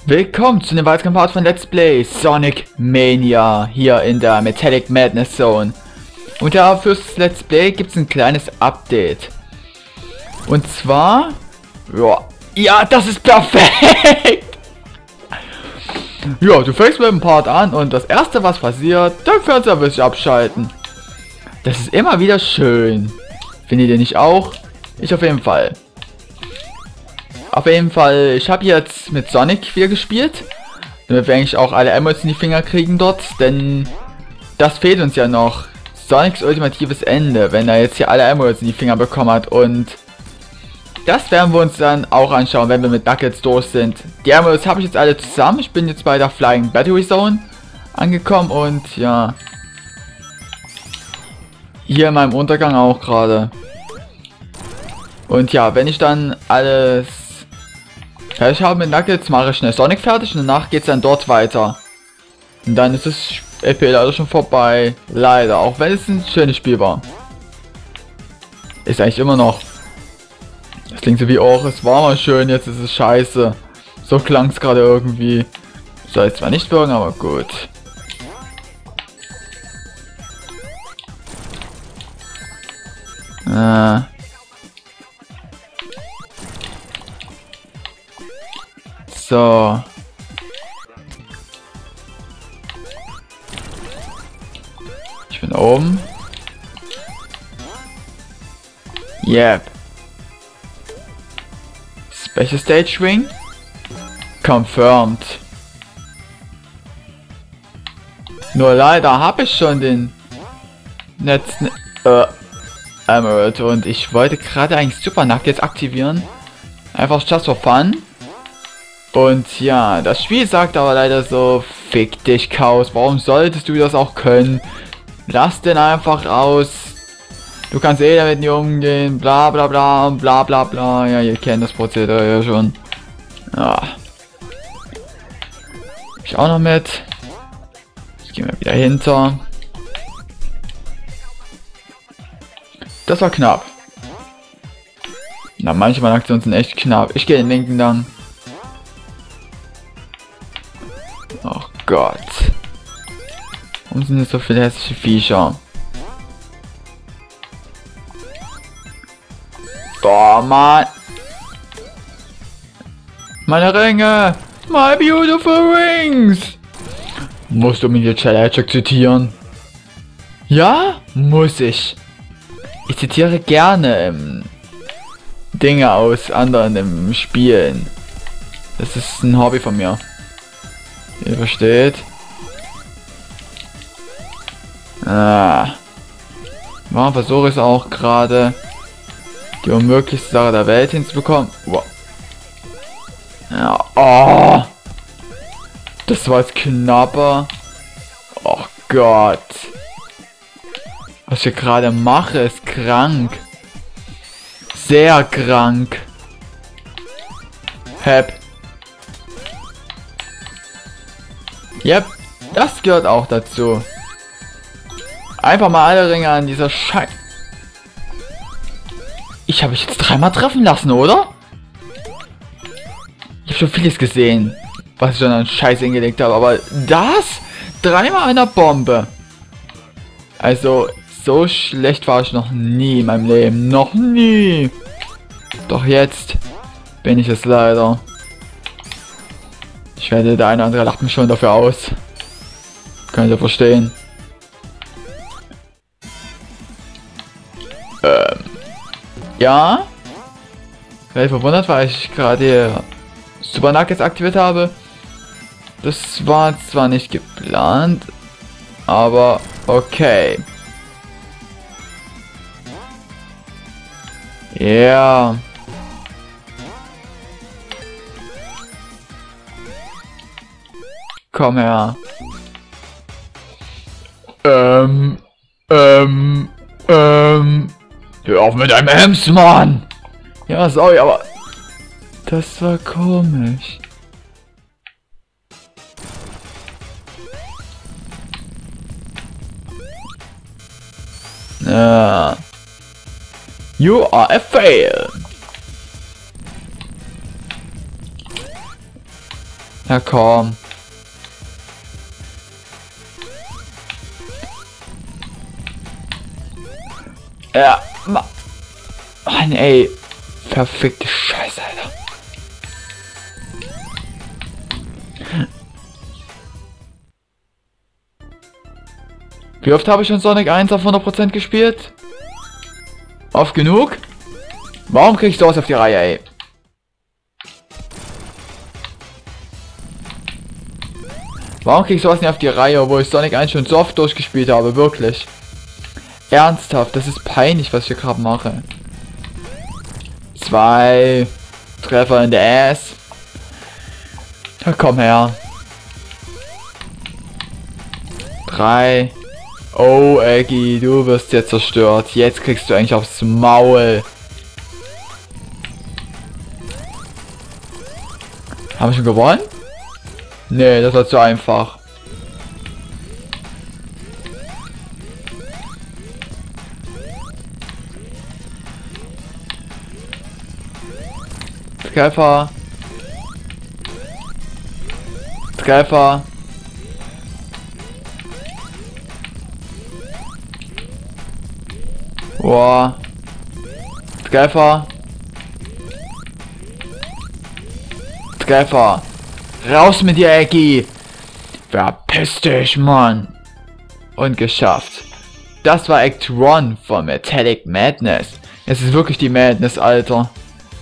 Willkommen zu dem weiteren Part von Let's Play Sonic Mania hier in der Metallic Madness Zone. Und ja, fürs Let's Play gibt es ein kleines Update. Und zwar... Ja, das ist perfekt! Ja, du fängst mit dem Part an und das erste, was passiert, der Fernseher will sich abschalten. Das ist immer wieder schön. Findet ihr nicht auch? Ich auf jeden Fall. Auf jeden Fall, ich habe jetzt mit Sonic 4 gespielt, damit wir eigentlich auch alle Emotes in die Finger kriegen dort, denn das fehlt uns ja noch. Sonics ultimatives Ende, wenn er jetzt hier alle Emotes in die Finger bekommen hat, und das werden wir uns dann auch anschauen, wenn wir mit Knuckles durch sind. Die Emotes habe ich jetzt alle zusammen, ich bin jetzt bei der Flying Battery Zone angekommen und ja, hier in meinem Untergang auch gerade. Und ja, wenn ich dann alles fertig habe mit Knuckles, mache ich schnell Sonic fertig und danach geht es dann dort weiter. Und dann ist das EP leider schon vorbei. Leider, auch wenn es ein schönes Spiel war. Ist eigentlich immer noch. Das klingt so wie, oh, es war mal schön, jetzt ist es scheiße. So klang es gerade irgendwie. Soll jetzt zwar nicht wirken, aber gut. So. Ich bin oben. Yep. Special Stage Ring. Confirmed. Nur leider habe ich schon den letzten Emerald und ich wollte gerade eigentlich Super Knuckles aktivieren. Einfach just for fun. Und ja, das Spiel sagt aber leider so, fick dich Chaos, warum solltest du das auch können? Lass den einfach raus. Du kannst eh damit nicht umgehen, bla bla bla und bla bla bla. Ja, ihr kennt das Prozedere ja schon. Ja. Ich auch noch mit. Jetzt gehen wir wieder hinter. Das war knapp. Na, manchmal Aktionen sind echt knapp. Ich gehe den linken dann. Oh Gott. Warum sind jetzt so viele hässliche Viecher? Boah, Mann. Meine Ringe. My beautiful rings. Musst du mir die Challenge zitieren? Ja, muss ich. Ich zitiere gerne Dinge aus anderen im Spielen. Das ist ein Hobby von mir. Ihr versteht? Warum versuche ich es auch gerade, die unmöglichste Sache der Welt hinzubekommen? Wow. Ja, oh! Das war jetzt knapper. Oh Gott. Was ich hier gerade mache, ist krank. Sehr krank. Hep. Yep, das gehört auch dazu. Einfach mal alle Ringe an dieser Scheiß. Ich habe mich jetzt dreimal treffen lassen, oder? Ich habe schon vieles gesehen, was ich schon an Scheiß hingelegt habe, aber das? Dreimal einer Bombe. Also, so schlecht war ich noch nie in meinem Leben. Noch nie. Doch jetzt bin ich es leider. Ich werde, der eine oder andere lacht mich schon dafür aus. Könnt ihr verstehen. Ja. Weil ich verwundert, weil ich gerade Super Knuckles aktiviert habe. Das war zwar nicht geplant, aber okay. Ja. Yeah. Komm her. Hör auf mit deinem Ems, Mann! Ja, sorry, aber das war komisch. Ja. You are a fail. Ja, komm. Ja, Mann, ey. Verfickte Scheiße, Alter. Wie oft habe ich schon Sonic 1 auf 100% gespielt? Oft genug? Warum krieg ich sowas auf die Reihe, ey? Warum krieg ich sowas nicht auf die Reihe, wo ich Sonic 1 schon so oft durchgespielt habe? Wirklich. Ernsthaft, das ist peinlich, was ich hier gerade mache. 2 Treffer in der Ass. Ja, komm her. 3. Oh, Eggy, du wirst jetzt zerstört. Jetzt kriegst du eigentlich aufs Maul. Haben wir schon gewonnen? Nee, das war zu einfach. Treffer. Treffer. Boah. Treffer. Treffer. Raus mit dir, Eggy. Verpiss dich, Mann. Und geschafft. Das war Act 1 von Metallic Madness. Es ist wirklich die Madness, Alter.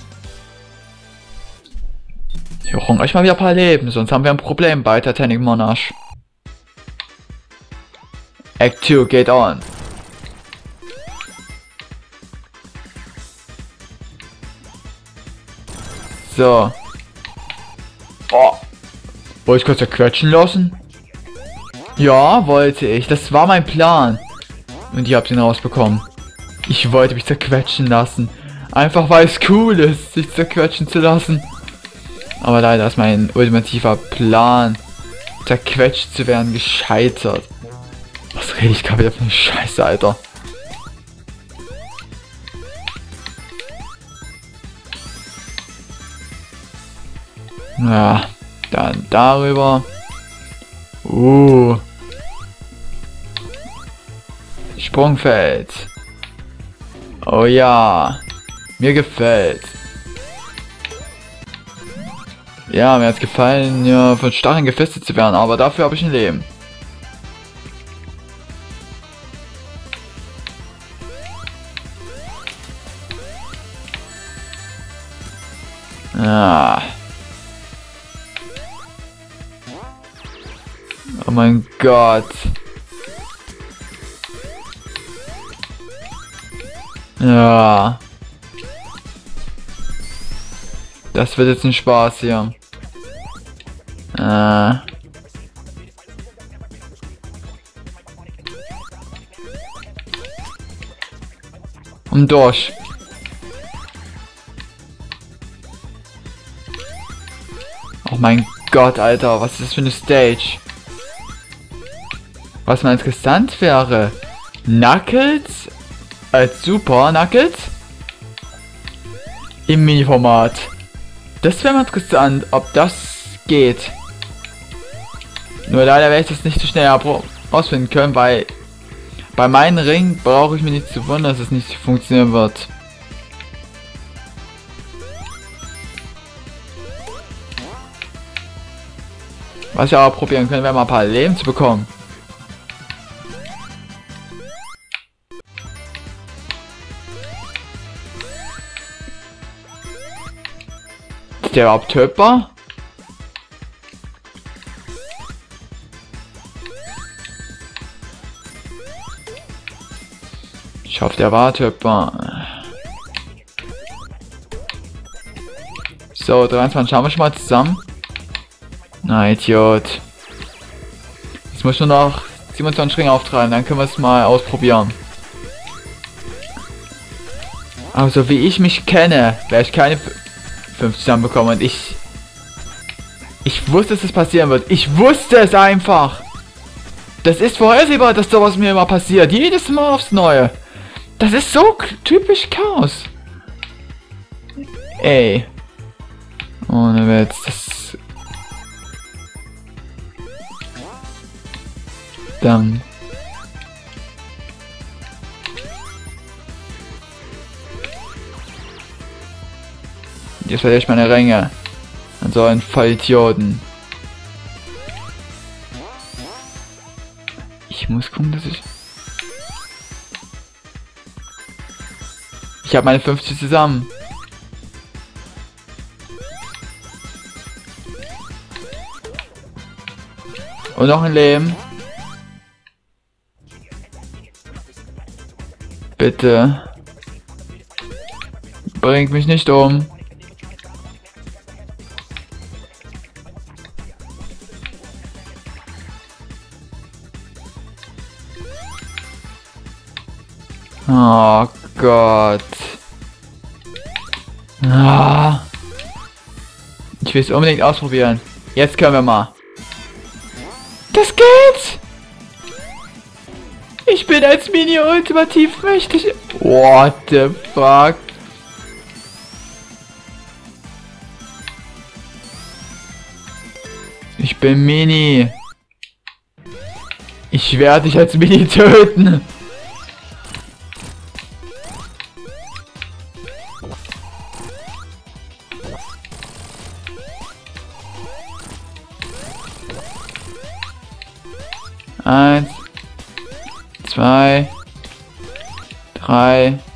Wir brauchen euch mal wieder ein paar Leben, sonst haben wir ein Problem bei Titanic Monarch. Act 2 geht on. So. Oh. Wollte ich kurz zerquetschen lassen? Ja, wollte ich. Das war mein Plan. Und ihr habt ihn rausbekommen. Ich wollte mich zerquetschen lassen. Einfach weil es cool ist, sich zerquetschen zu lassen. Aber leider ist mein ultimativer Plan, zerquetscht zu werden, gescheitert. Was rede ich gerade wieder für eine Scheiße, Alter? Ja, dann darüber. Sprungfeld. Oh ja, mir gefällt. Ja, mir hat's gefallen, ja, von Stacheln gefesselt zu werden, aber dafür habe ich ein Leben. Ja. Oh mein Gott. Ja. Das wird jetzt ein Spaß hier. Und durch. Oh mein Gott, Alter, was ist das für eine Stage? Was mal interessant wäre, Knuckles als Super Knuckles im Mini-Format. Das wäre mal interessant, ob das geht. Nur leider werde ich das nicht so schnell rausfinden können, weil bei meinen Ringen brauche ich mir nicht zu wundern, dass es nicht funktionieren wird. Was ich aber probieren können, wäre mal ein paar Leben zu bekommen. Ist der überhaupt tötbar? Ich hoffe, der war tötbar. So, 23 schauen wir schon mal zusammen. Na, Idiot. Jetzt muss nur noch 27 Ringe auftreiben, dann können wir es mal ausprobieren. Aber so wie ich mich kenne, werde ich keine 5 zusammenbekommen und ich wusste, dass das passieren wird. Ich wusste es einfach. Das ist vorhersehbar, dass sowas mir immer passiert. Jedes Mal aufs Neue. Das ist so typisch Chaos. Ey. Ohne Witz, Verdammt. Jetzt verliere ich meine Ränge. An so einen Vollidioten. Ich muss gucken, dass ich... Ich habe meine 50 zusammen. Und noch ein Leben. Bitte. Bringt mich nicht um. Oh Gott. Ah. Ich will es unbedingt ausprobieren. Jetzt können wir mal. Das geht! Ich bin als Mini ultimativ mächtig. What the fuck? Ich bin Mini. Ich werde dich als Mini töten. Eins, zwei, drei.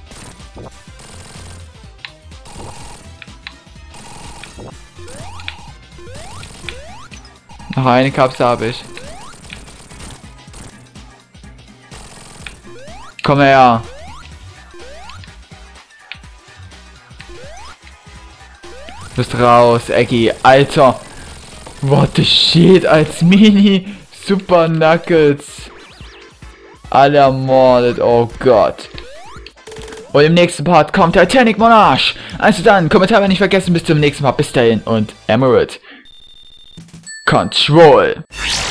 Noch eine Kapsel habe ich. Komm her. Du bist raus, Eggy. Alter. What the shit, als Mini. Super Knuckles. Alle ermordet, oh Gott. Und im nächsten Part kommt Titanic Monarch. Also dann, Kommentare nicht vergessen, bis zum nächsten Mal. Bis dahin und Emerald Control.